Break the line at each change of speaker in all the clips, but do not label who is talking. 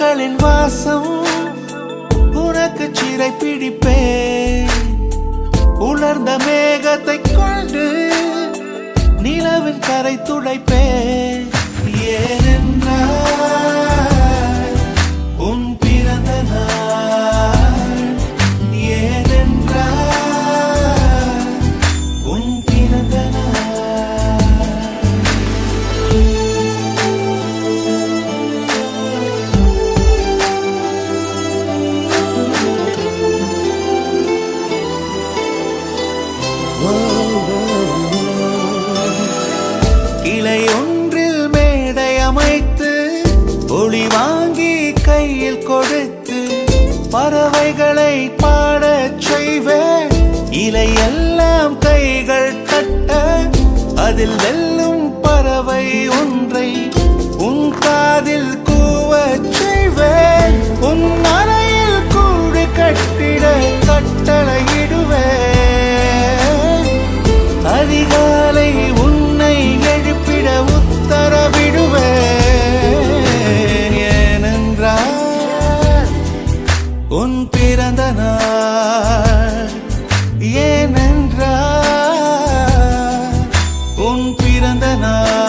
பூக்களின் வாசம் உனக்கு சிறை பிடிப்பேன். உலர்ந்த மேகத்தை கொண்டு நிலவின் கரை துடைப்பேன். ஏனென்றால் உன் பிறந்த நாள், ஏனென்றால் உன் பிறந்த கிளை ஒன்றில் மேடை அமைத்து ஒளி வாங்கி கையில் கொடுத்து பறவைகளை பாடச் செய்வேன். இலையெல்லாம் கைகள் தட்ட அதில் வெல்லும் பறவை ஒன்றை உன் காதில் கூவச் செய்வேன். உன் அறையில் கூடு கட்டிட கட்டளையிடுவேன். அதிகாலை உன்னை எழுப்பிட உத்தரவிடுவேன். ஏனென்றால் உன் பிறந்த நாள், ஏனென்றால் உன் பிறந்த நாள்.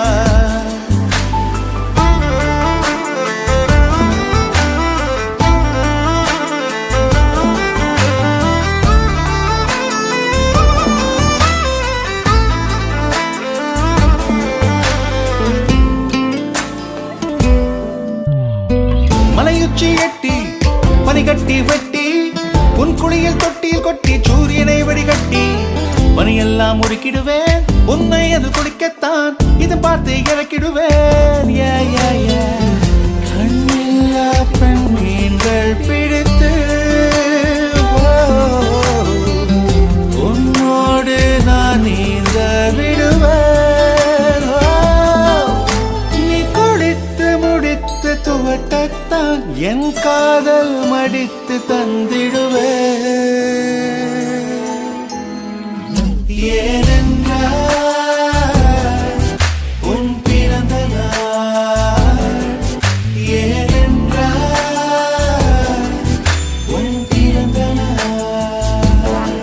மலையுச்சி எட்டி பனிகட்டி வெட்டி உன் குளியில் தொட்டியில் கொட்டி சூரியனை வடிகட்டி பனியெல்லாம் முறுக்கிடுவேன். உன்னை அது குடிக்கத்தான் இது பார்த்து இறக்கிடுவேன். கண்ணில்லா பெண் மீன்கள் பிடித்து உன்னோடு நான் நீந்த விடுவேன். நீ குளித்து முடித்து துவட்டத்தான் என் காதல் மடித்து தந்திடுவேன். ஏனென்றால் உன் பிறந்த நாள், ஏனென்றால் உன் பிறந்த நாள்.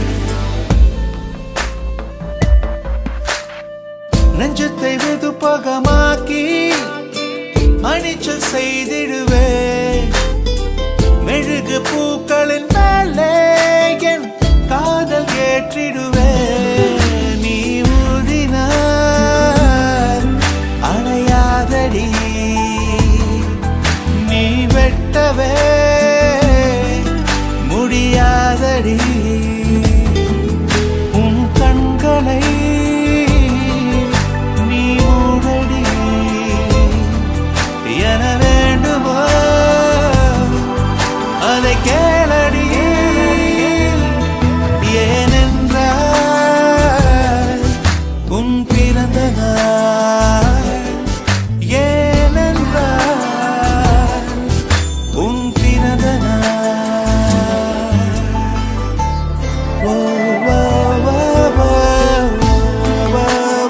நெஞ்சத்தை வெதுப்பகமாக்கி அணிச்சல் செய்திடுவேன். மெழுகு பூக்களின் மேலே என் காதல் ஏற்றிடுவேன். நீ ஊதினார் அணையாதடி, நீ வெட்டவே முடியாதடி. உன் கண்களை நீ மூடடி என வேண்டுமோ அதை கேளடி. ஏனென்றால் உன் பிறந்த நாள், ஏனென்றால் உன் பிறந்த நாள். ஓ ஓ ஓ ஓ ஓ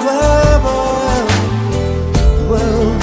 ஓ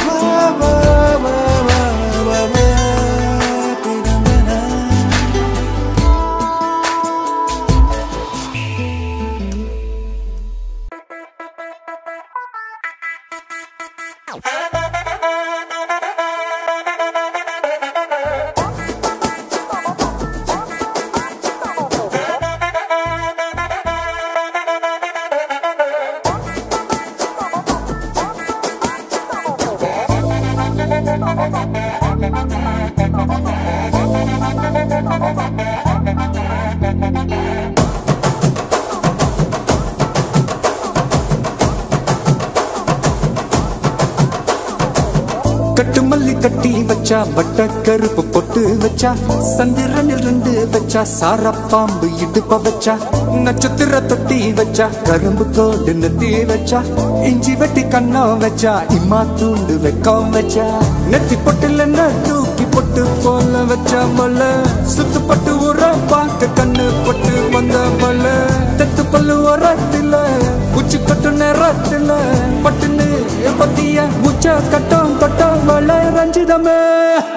கட்டு மல்லி கட்டி வச்சா, வட்ட கருப்பு பொட்டு வச்சா, சந்திரனில் இருந்து வச்சா, சாரப்பாம்பு இடுப்ப வச்சா, நட்சத்திர தொட்டி வச்சா, கரும்பு கோடு நெத்தி வச்சா, இஞ்சி வெட்டி கண்ணம் வச்சா, இம்மா தூண்டு வெக்கம் வச்சா, நெத்தி பொட்டுல தூக்கி பொட்டு போல வச்சா மல்ல, சுத்து பட்டு உர பார்க்க கண்ணு பொட்டு வந்த மல்ல, தெத்து பல்லு உரத்துல உச்சி கொட்டு நேரத்துல பட்டுன்னு பத்திய உச்ச கட்டம் கட்டம் வள ரஞ்சிதமே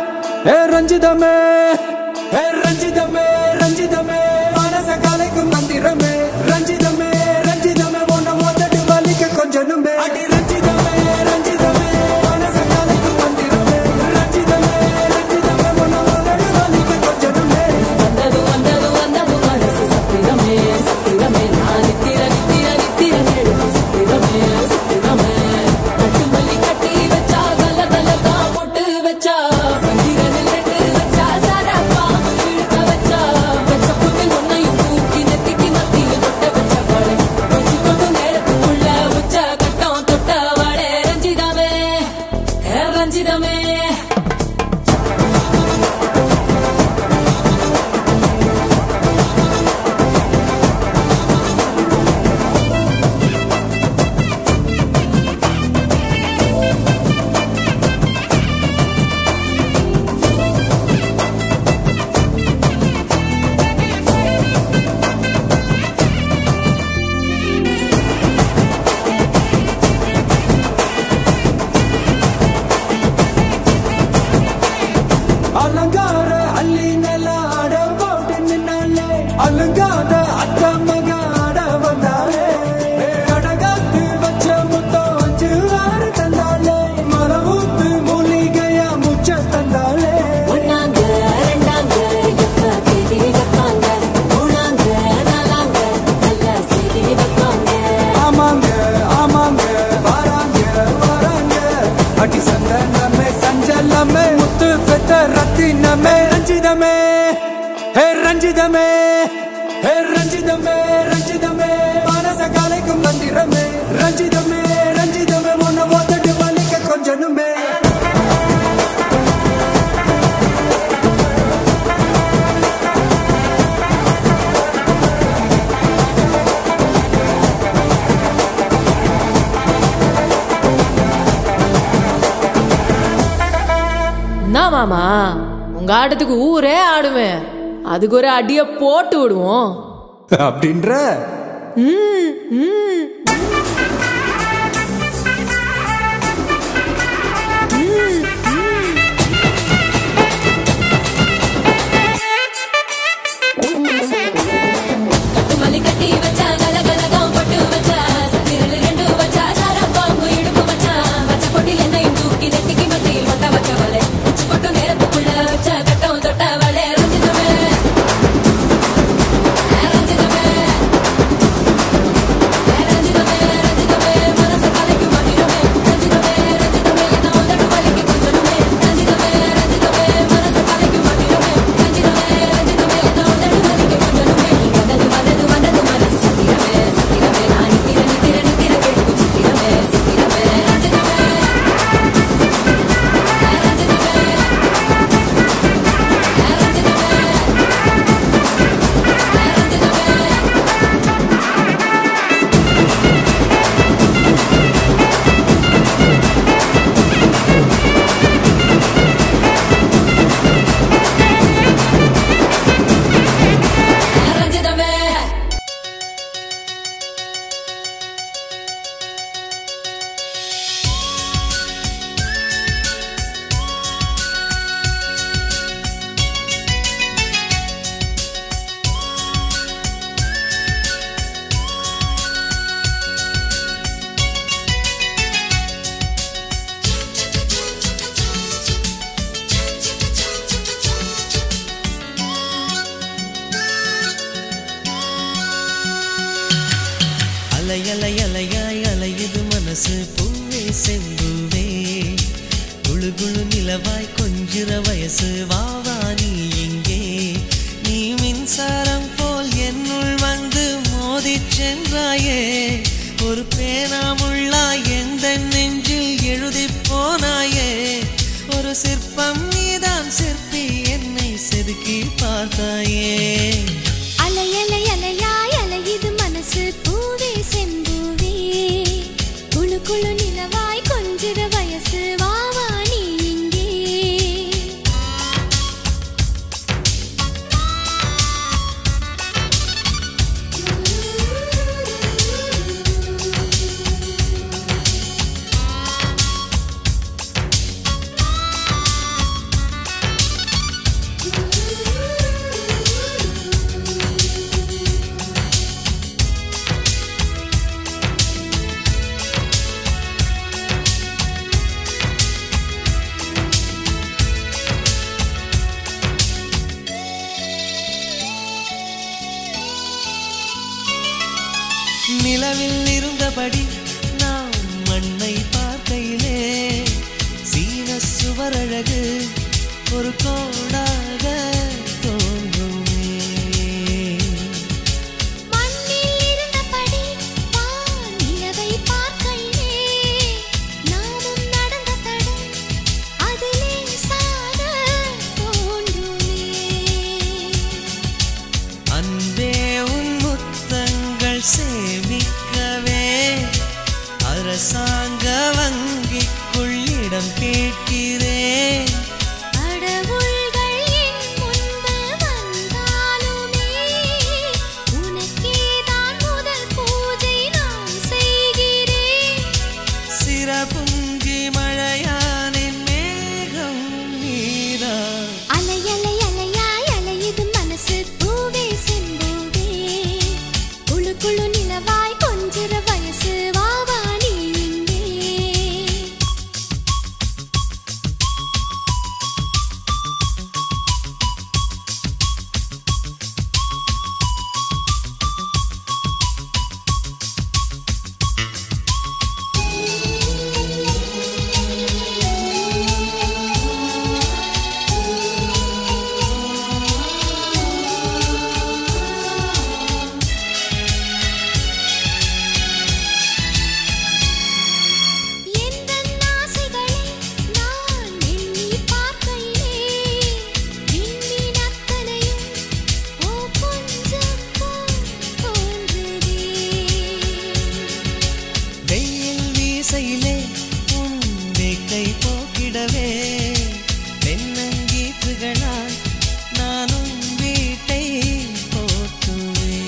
ரஞ்சிதமே ரஞ்சிதமே ரஞ்சிதமே மனச கலைக்கும் மந்திரமே ரஞ்சிதமே ரஞ்சிதமே உன்னை மோதட்டு வலிக்க கொஞ்சனுமே அடி ரஞ்சிதமே ரஞ்சிதமே மனச கலைக்கும் மந்திரமே ரஞ்சிதமே ரஞ்சிதமே உன்னை மோதட்டு வலிக்க கொஞ்சனுமே
வந்தது வந்தது வந்தது மனசு சத்திரமே சத்திரமே நான் நித்திர நித்திர நித்திர கேடு சத்திரமே சத்திரமே கட்டு மல்லி கட்டி வச்சா கல கலக்கா போட்டு வச்சா சந்திரனில் ரெண்டு வச்சா சாரப்பா இழுக்க வச்சா வச்ச புட்டு ஒன்னையும் தூக்கி நெத்திக்கு மத்தியில் தொட்ட வச்ச வாழை கொஞ்சி கொண்டு நேரத்துக்குள்ள உச்ச கட்டம் தொட்ட வாழை ரஞ்சிதமே ரஞ்சிதமே
அலங்கார அள்ளி நெல ஆட போட்டு நின்னாலே அலங்காத அத்த மக ஆட வந்தாலே கடகாத்து வச்ச முத்தம் 5 6 தந்தாலே மரவூத்து மூலிகையா முச்ச தந்தாலே
ஒன்னாங்க ரெண்டாங்க எப்ப கேட்டி வைப்பாங்க மூணாங்க நாலாங்க நல்ல செய்தி வைப்பாங்க
ஆமாங்க ஆமாங்க வராங்க வராங்க அடி சந்தனமே சஞ்சலமே முத்து பெத்த ரத்தினமே ரஞ்சிதமே ரஞ்சிதமே ரஞ்சிதமே ரஞ்சிதமே மனச கலைக்கும் மந்திரமே ரஞ்சிதமே ரஞ்சிதமே உன்னை ஓதட்டு வலிக்க கொஞ்சனுமே
என்ன மாமா உங்க ஆட்டத்துக்கு ஊரே ஆடுவேன் அதுக்கு ஒரு அடிய போட்டு விடுவோம்
அப்படின்ற
கட்டுமல்லி கட்டி வச்சா கல கலகம் பட்டு வச்சா சத்திரல் ரெண்டு வச்சா சாரப்பாம்பு இடுப்பு வச்சா வச்ச பொட்டில் என்னையும் தூக்கி நெத்திக்கு மத்தியில் மொட்டை வச்ச வலை உச்சி கொட்டு நேரத்துக்குள்ள வச்ச கட்டம் தொட்ட வலை ரஞ்சிதமே ரஞ்சிதமே ரஞ்சிதமே ரஞ்சிதமே மனச கலைக்கும் மந்திரமே ரஞ்சிதமே ரஞ்சிதமே என்ன உதட்டு வலிக்கு கொஞ்சனுமே ரஞ்சிதமே ரஞ்சிதமே மனச கலைக்கும் மந்திரமே ரஞ்சிதமே ரஞ்சிதமே என்ன உதட்டு வலிக்கு கொஞ்சனுமே வந்தது வந்தது வந்தது மனசு சத்திரமே சத்திரமே நான் நித்திர நித்திர நித்திர கேட்கும் சத்திரமே சத்திரமே ரஞ்சிதமே ரஞ்சிதமே
அலை அலை அலையாய் அலையுது மனசு பூவே செம்புவே குழு குழு நிலவாய் கொஞ்சிற வயசு வாவா நீ இங்கே நீ மின்சாரம் போல் என்னுள் வந்து மோதிச் சென்றாயே ஒரு பேனாமுள்ளாய் எந்த நெஞ்சில் எழுதிப் போனாயே ஒரு சிற்பம் நீதான் சிற்பி என்னை செதுக்கி பார்த்தாயே
அலை அலை அலையாய் அலையுது மனசு பூவே செம்பூவே குழு குழு நிலவாய் கொஞ்சிற வயசு வாவா நீ இங்கே
நிலவில் இருந்தபடி நாம் மண்ணை பார்க்கையிலே சீன சுவரழகு ஒரு கோடாக தோன்றுமே.
மண்ணில் இருந்தபடி வான் நிலவை பார்க்கையிலே நாமும் நடந்த தடம் அதிலே சாக தோன்றுமே.
அன்பே உன் முத்தங்கள் சேமிக்கவே அரசாங்க வங்கிக்குள் இடம் கேட்கிறேன்.
கடவுள்கள் என் முன்பு வந்தாலுமே உனக்கேதான் முதல் பூஜை நான் செய்கிறேன்.
சிறப்புஞ்சி மழையானின் மேகம் நீரா.
அலை அலை அலையாய் அலையுது மனசு பூவே செம்பூவே. குளு குளு நிலவாய் கொஞ்சிற வயசு வாவா நீ இங்கே. எந்தன் ஆசைகளை நான் எண்ணி பார்க்கையிலே விண்மீன் அத்தனையும் ஓ கொஞ்சம் போல் தோன்றுதே.
வெயில் வீசையிலே உன் வேக்கை போக்கிடவே தென்னங்கீற்றுகளால் நானும் வீட்டை போற்றுவேன்.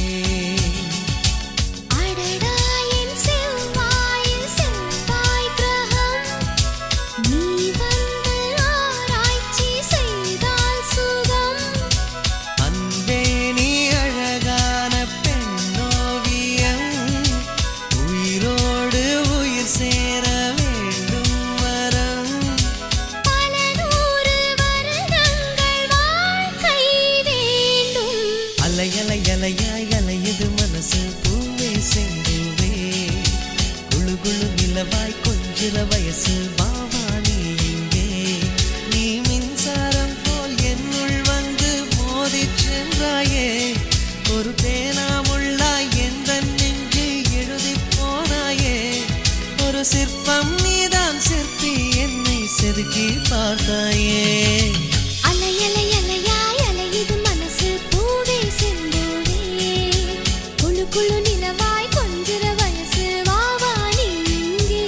அடடா என் செவ்வாயில் செவ்வாய் கிரகம் நீ வந்து ஆராய்ச்சி செய்தால் சுகம்.
அன்பே நீ அழகான பெண்ணோவியம் உயிரோடு உயிர் சேர வேண்டும் வரம்.
பல நூறு வருடங்கள் வாழ்க்கை வேண்டும்.
அலை அலை அலையாய் அலையுது மனசு பூவே செம்பூவே. குளு குளு நிலவாய் கொஞ்சிற வயசு வாவா நீ இங்கே. நீ மின்சாரம் போல் என்னுள் வந்து மோதிச் சென்றாயே. ஒரு பேனாமுள்ளாய் எந்த நெஞ்சு எழுதிப் போனாயே. ஒரு சிற்பம் நீதான் சிற்பி என்னை செதுக்கி பார்த்தாயே.
அலை அலை அலையாய் அலையுது மனசு பூவே செம்பூவே. குளு குளு நிலவாய் கொஞ்சிற வயசு வாவா நீ இங்கே.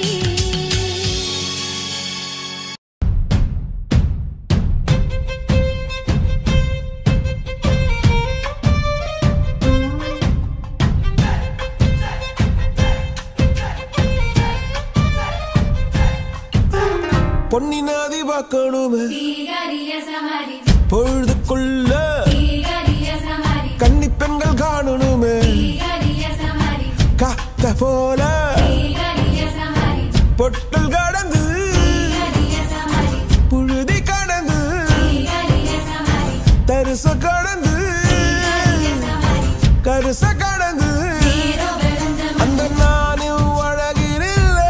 பொன்னி நதி பார்க்கணுமே
தீகரிய சமரி
பொழுதுக்குள்ள
தீகரிய சமரி
கன்னி பெண்கள் காணணுமே
தீகரிய சமரி
காத்த போல
தீகரிய சமரி
பொட்டல் கடந்து
தீகரிய சமரி
புழுதி கடந்து
தீகரிய சமரி
தரிச கடந்து
தீகரிய சமரி
கருச கடந்து
தீரோ வெளுந்தம்
அந்த நானும் அழகினில்லை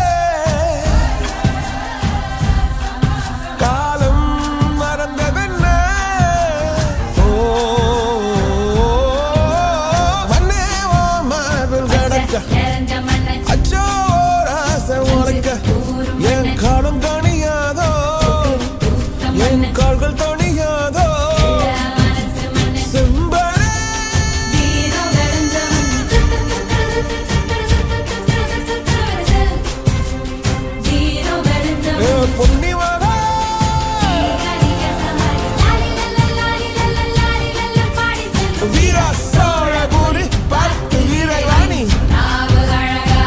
காலம் மறந்ததென்ன ஓ வண்ணே ஓ மார்பில் கடக்க
எரஞ்ச மண்ணை
அச்சோ ராசை உனக்க என் காலம் தணியாதோ என் கால்கள் தணியாதோ
மனசு மண்ணை
செம்பரே
தீரோ வெளுந்தம் தீரோ வெளுந்தம்
ஏ பொன்னி மகா
தீகரிய சமரி லாலி லாலி லாலி லாலி லாலி பாடி செல்லும்
வீரா சோழபுரி பார்த்து வீரவாணி
நாவு அழகா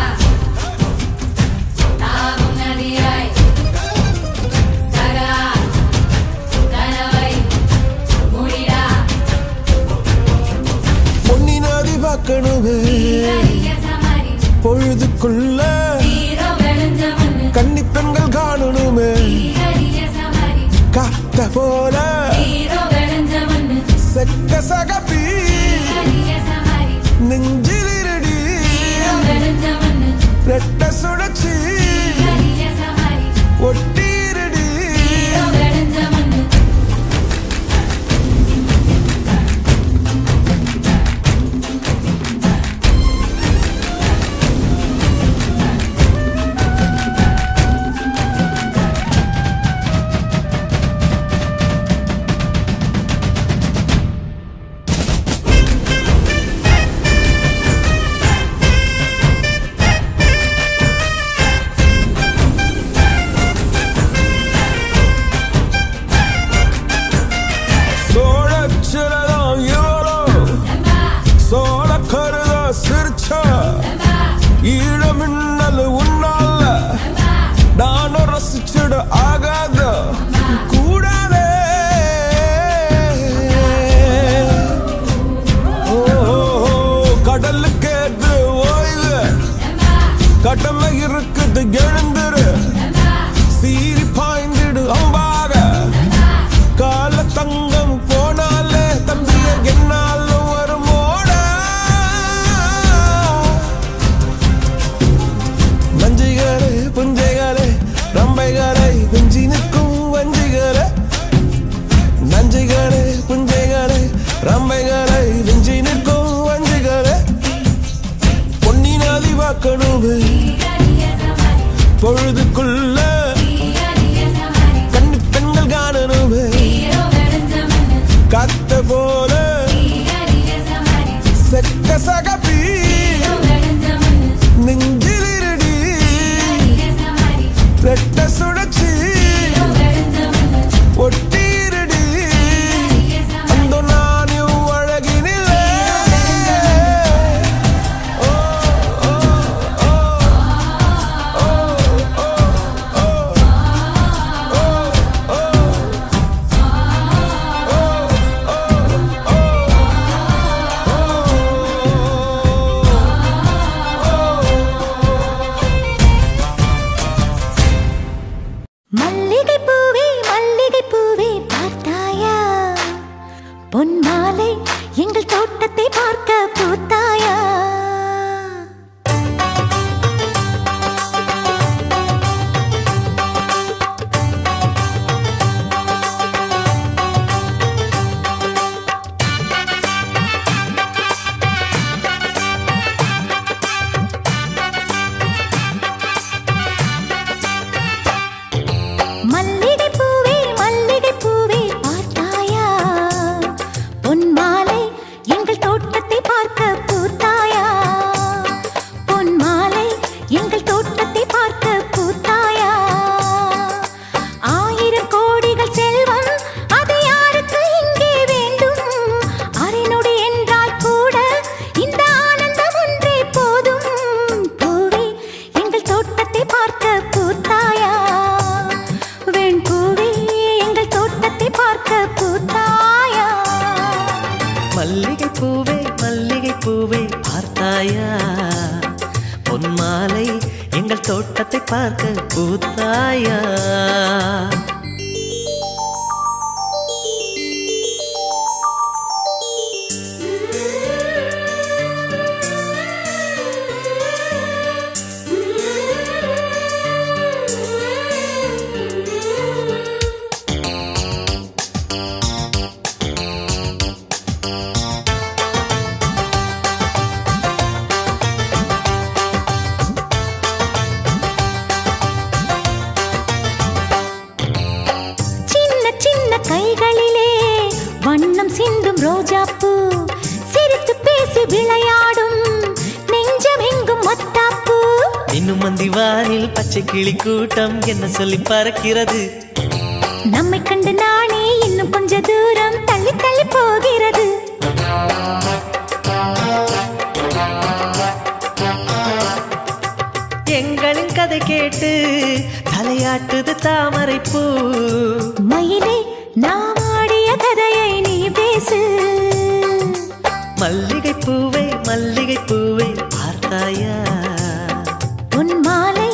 நாவும் நதியாய் சகா கனவை முடிடா
பொன்னி நதி பார்க்கணுமே
தீகரிய சமரி
பொழுதுக்குள்ள
தீரோ வெளுந்த மண்ணு
கன்னி பெண்கள் காணணுமே
தீகரிய சமரி
காத்த போல
தீரோ வெளுந்த மண்ணு
செக்க சகப்பி
தீகரிய சமரி
நெஞ்சிலிருடி
ரெட்ட சுழச்சி ஒட்டீரடி ஈழமின்னல் உன்னால நானும் ரசிச்சிட ஆகாத கூடாதே கடலுக்கு ஏற்று ஓய்வு கடமை இருக்குது எழுந்துரு சீரி பாய்ந்திடு அம்பாக கால தங்கம் போனாலே தம்பிய என்னாலும் வருமோட நஞ்சிகளே புஞ்சைகளே ரம்பைகளை வெஞ்சி நிற்கும் வஞ்சிகளே நஞ்சிகளே புஞ்சைகளே ரம்பைகளை வெஞ்சி நிற்கும் வஞ்சிகளே பொன்னின் அதிவாக்கணுமே பொழுதுக்குள்ள கண்ணு பெண்கள் காணணுமே காத்த போல செக்க சகப்பி நெஞ்சிலிருடி ரெட்ட சுழச்சி ஒட்டீரடி அந்த நானும் அழகினிலே
மல்லிகை பூவே பார்த்தாயா பொன் மாலை எங்கள் தோட்டத்தை பார்க்க பூத்தாயா மல்லிகை பூவே பார்த்தாயா பொன் மாலை எங்கள் தோட்டத்தை பார்க்க பூத்தாயா பொன் மாலை எங்கள் தோட்டத்தை பார்க்க பூத்தாயா ஆயிரம் கோடிகள் செல்வம் அது யாருக்கு இங்கே வேண்டும் அரைநொடி என்றால் கூட இந்த ஆனந்தம் ஒன்றே போதும் பூவே எங்கள் தோட்டத்தை பார்க்க பூத்தாயா வெண்பூவே எங்கள் தோட்டத்தை பார்க்க பூத்தாயா
மல்லிகை பூவே பார்த்தாயா பொன் மாலை எங்கள் தோட்டத்தை பார்க்க பூத்தாயா
கைகளிலே வண்ணம் சிந்தும் ரோஜாப்பூ சிரித்து பேசி விளையாடும் நெஞ்சம் எங்கும் மத்தாப்பூ
இன்னும் மந்திவானில் பச்சை கிளி கூட்டம் என்ன சொல்லி பறக்கிறது
நம்மை கண்டு நானே இன்னும் கொஞ்ச தூரம் தள்ளி தள்ளி போகிறது
எங்களின் கதை கேட்டு தலையாட்டுது தாமரை பூ
மயிலே நாம் ஆடிய கதையை நீ பேசு
மல்லிகை பூவே பார்த்தாயா
உன் மாலை